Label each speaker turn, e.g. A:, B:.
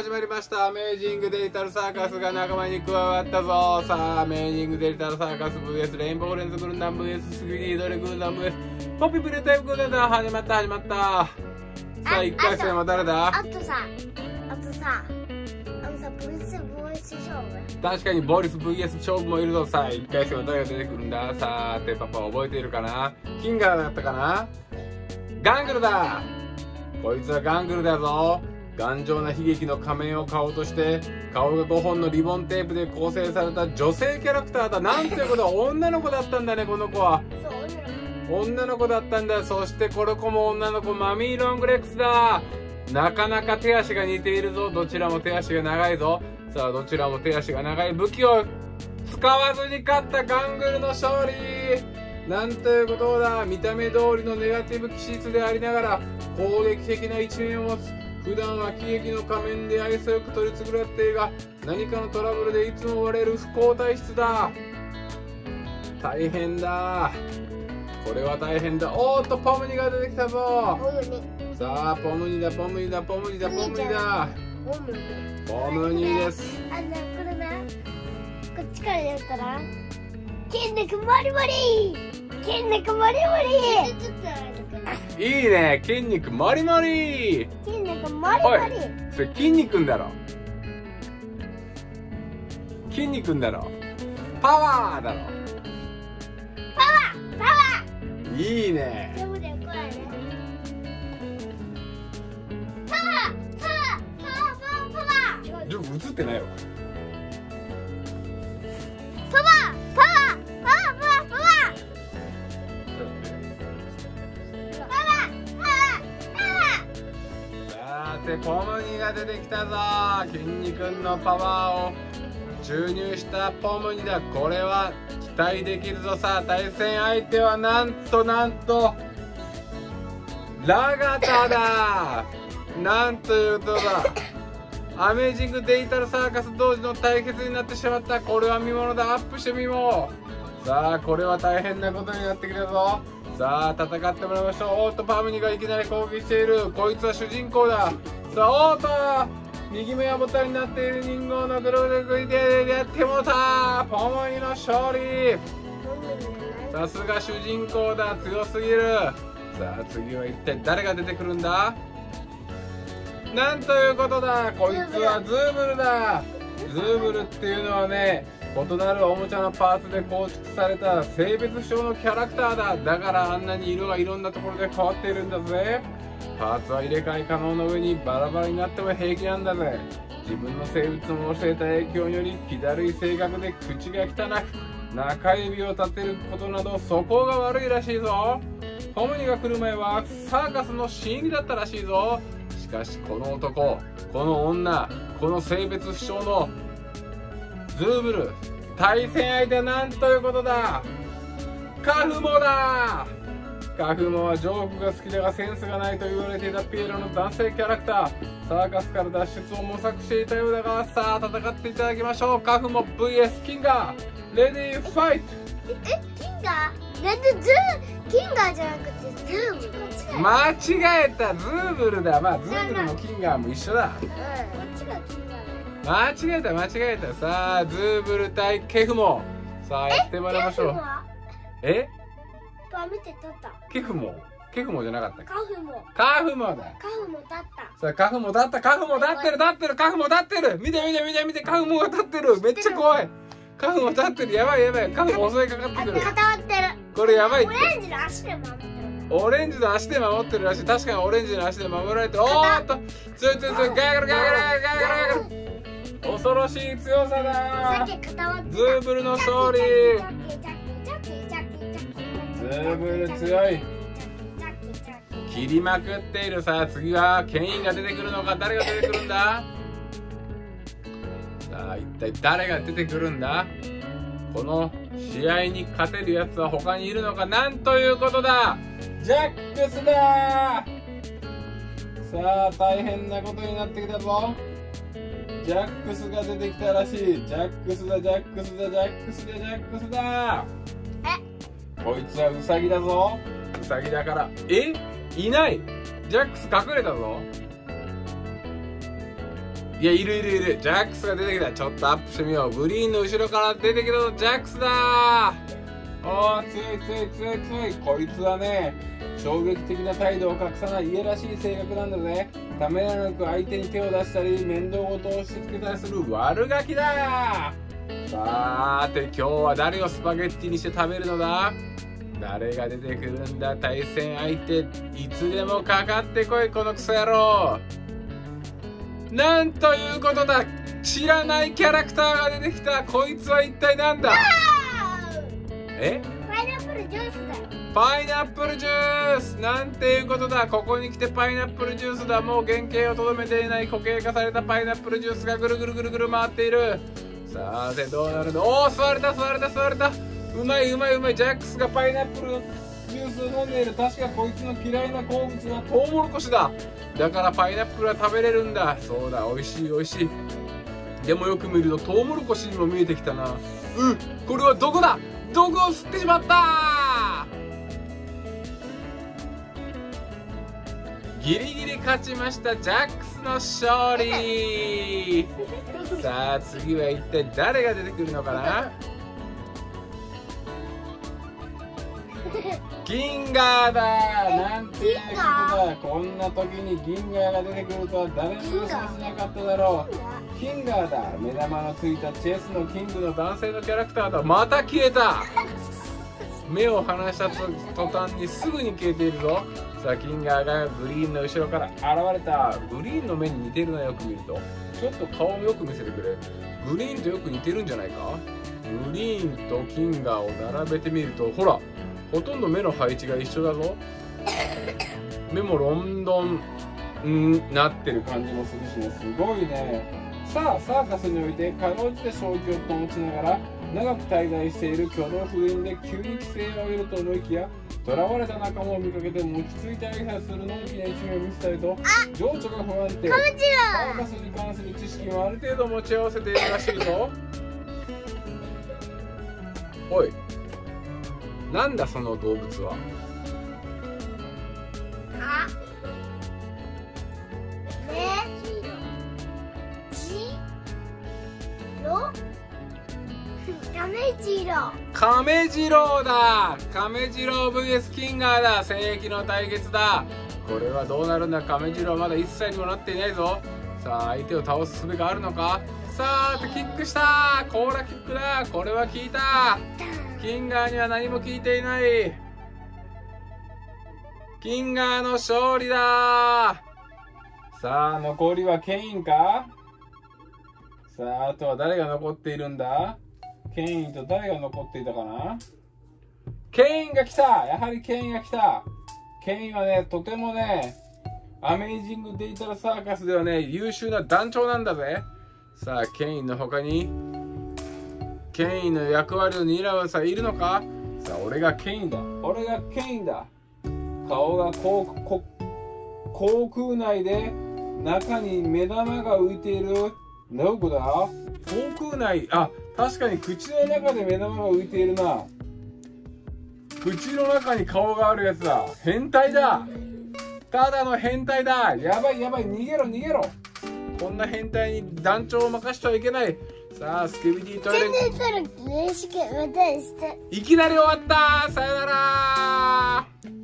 A: 始まりました。アメージングデジタルサーカスが仲間に加わったぞ。さあ、アメージングデジタルサーカス VS レインボーレンズ軍団 VS スギリードレ軍団 VS ポピプレタイプ軍団。始まった。さあ、1回戦は誰だ？
B: あとさ、ボリス VS 勝負。
A: 確かにボリス VS 勝負もいるぞ。さあ、1回戦は誰が出てくるんだ？さて、パパ覚えているかな？キンガーだったかな？ガングルだ。こいつはガングルだぞ。頑丈な悲劇の仮面を顔として顔が5本のリボンテープで構成された女性キャラクターだ。なんていうことは女の子だったんだね。この子は女の子だったんだ。そしてこの子も女の子、マミー・ロングレックスだ。なかなか手足が似ているぞ。どちらも手足が長いぞ。さあ、どちらも手足が長い武器を使わずに勝ったガングルの勝利。なんということだ。見た目通りのネガティブ気質でありながら攻撃的な一面を持つ。普段は喜劇の仮面で愛想よく取り繕っているが、何かのトラブルでいつも追われる不幸体質だ。大変だ。これは大変だ。おーっと、ポムニが出てきたぞ。さあ、ポムニだ。ポムニです。
B: これな、こっちからやったら筋肉モリモリ。
A: いいね。筋肉モリモリ。おい、それ筋肉だろ。パワーだろ。いいね。ちょっと映ってないよ。ポムニが出てきたぞ。筋肉のパワーを注入したポムニだ。これは期待できるぞ。さあ、対戦相手はなんとラガタだ。なんということだ。アメージングデジタルサーカス同時の対決になってしまった。これは見ものだ。アップしてみもう。さあ、これは大変なことになってきたぞ。さあ、戦ってもらいましょう。おっと、パムニがいきなり攻撃している。こいつは主人公だ。さあ、おっと、右目はボタンになっている人形のグルグルでやってもうた。ポムニの勝利。さすが主人公だ。強すぎる。さあ、次は一体誰が出てくるんだ？なんということだ。こいつはズーブルだ。ズーブルっていうのはね、異なるおもちゃのパーツで構築された性別不詳のキャラクターだ。だからあんなに色がいろんなところで変わっているんだぜ。パーツは入れ替え可能の上にバラバラになっても平気なんだぜ。自分の生物も教えた影響により気だるい性格で口が汚く中指を立てることなど素行が悪いらしいぞ。ポムニが来る前はサーカスの新入りだったらしいぞ。しかしこの男、この女、この性別不詳のズーブル、対戦相手はなんということだ。カフモだ。カフモはジョークが好きだがセンスがないと言われていたピエロの男性キャラクター。サーカスから脱出を模索していたようだが、さあ戦っていただきましょう。カフモ VS キンガー、レディーファイト。
B: キンガーじゃなくてズーブル。
A: 間違えた。ズーブルだ。まあズーブルもキンガーも一緒だ。間違えた。さあ、ズーブル対ケフモ。さあ、やってもらいましょう。
B: 見て、取った。
A: ケフモじゃなかったっけ？カフモだ。さあ、カフモ立った。カフモ立ってる。見て。カフモが立ってる。めっちゃ怖い。カフモ立ってる。やばい。カフモ襲いかかってくる。
B: 固まってる。
A: これやばいって。
B: オレンジの足で守ってる。
A: オレンジの足で守ってるらしい。確かにオレンジの足で守られて、おーっと、強い。ガーガル。恐ろしい強さだ。ズーブルの勝利。ズーブル強い。切りまくっている。さあ、次はケインが出てくるのか？誰が出てくるんだ？さあ、一体誰が出てくるんだ？この試合に勝てるやつは他にいるのか？なんということだ。ジャックスだ。さあ、大変なことになってきたぞ。ジャックスが出てきたらしい。ジャックスだ。こいつはウサギだぞ。ウサギだから。いない。ジャックス隠れたぞ。 いや、いるいるいる。ジャックスが出てきた。ちょっとアップしてみよう。グリーンの後ろから出てきたのジャックスだー。おー、強い強い強い強い。こいつはね、衝撃的な態度を隠さない家らしい性格なんだぜ。ためらなく相手に手を出したり、面倒事を押し付けたりする悪ガキだー。さーて、今日は誰をスパゲッティにして食べるのだ？誰が出てくるんだ？対戦相手。いつでもかかってこい、このクソ野郎。なんということだ。知らないキャラクターが出てきた。こいつは一体なんだ？え？
B: パイナップルジュースだよ。
A: パイナップルジュースなんていうことだ。ここに来てパイナップルジュースだ。もう原型をとどめていない固形化されたパイナップルジュースがぐるぐるぐるぐる回っている。さてどうなるの？おお、吸われた吸われた吸われた。うまいうまいうまい。ジャックスがパイナップルジュースを飲んでいる。確かこいつの嫌いな好物はトウモロコシだ。だからパイナップルは食べれるんだ。そうだ、美味しい美味しい。でもよく見るとトウモロコシにも見えてきたな。これはどこだ？どこを吸ってしまった。ギリギリ勝ちました。ジャックスの勝利。さあ次は一体誰が出てくるのかな。ギンガーだ。なんていうことだ。こんな時にギンガーが出てくるとは誰も予想しなかっただろう。キンガーだ。目玉のついたチェスのキングの男性のキャラクターだ。また消えた。目を離した途端にすぐに消えているぞ。さあキンガーがグリーンの後ろから現れた。グリーンの目に似てるな。よく見るとちょっと顔をよく見せてくれ。グリーンとよく似てるんじゃないか。グリーンとキンガーを並べてみるとほら、ほとんど目の配置が一緒だぞ。目もロンドンなってる感じもするしね。すごいね。さあサーカスにおいてかろうじて正気を保ちながら長く滞在している挙動不倫で急に規制を得ると思いきや、囚われた仲間を見かけても落ち着いて挨拶するのんきな一面を見せたりと情緒が不安定。サーカスに関する知識もある程度持ち合わせているらしいぞ。おい、なんだその動物は。カメジロウだ。カメジロウ VS キンガーだ。聖域の対決だ。これはどうなるんだ。カメジロウまだ1歳にもなっていないぞ。さあ相手を倒す術があるのか。さあキックした。コーラキックだ。これは効いた。キンガーには何も効いていない。キンガーの勝利だ。さあ残りはケインか。さああとは誰が残っているんだ。ケインと誰が残っていたかな。ケインが来た。やはりケインが来た。ケインはね、とてもね、アメイジングデイタルサーカスではね、優秀な団長なんだぜ。さあケインの他にケインの役割を担うさいるのか。さあ俺がケインだ。俺がケインだ。顔が航空内で中に目玉が浮いている。どこだ。航空内。あ、確かに口の中で目玉が浮いているな。口の中に顔があるやつだ。変態だ。ただの変態だ。やばいやばい。逃げろ逃げろ。こんな変態に団長を任してはいけない。さあスケビディトイレ。いきなり終わった。さよなら。